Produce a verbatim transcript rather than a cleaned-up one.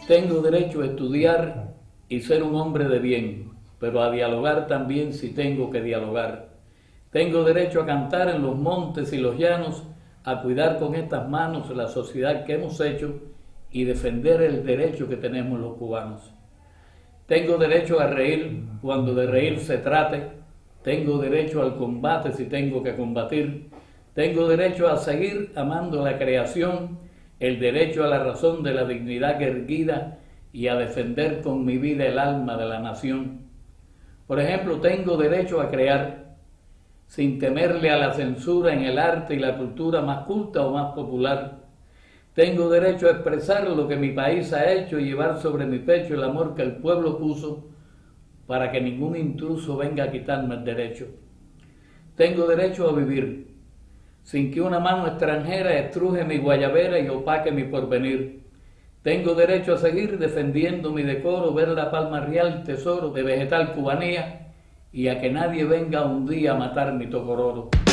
Tengo derecho a estudiar y ser un hombre de bien, pero a dialogar también si tengo que dialogar. Tengo derecho a cantar en los montes y los llanos, a cuidar con estas manos la sociedad que hemos hecho y defender el derecho que tenemos los cubanos. Tengo derecho a reír cuando de reír se trate. Tengo derecho al combate si tengo que combatir. Tengo derecho a seguir amando la creación, el derecho a la razón de la dignidad erguida y a defender con mi vida el alma de la nación. Por ejemplo, tengo derecho a crear sin temerle a la censura en el arte y la cultura más culta o más popular. Tengo derecho a expresar lo que mi país ha hecho y llevar sobre mi pecho el amor que el pueblo puso para que ningún intruso venga a quitarme el derecho. Tengo derecho a vivir sin que una mano extranjera estruje mi guayabera y opaque mi porvenir. Tengo derecho a seguir defendiendo mi decoro, ver la palma real, tesoro de vegetal cubanía, y a que nadie venga un día a matar mi tocororo.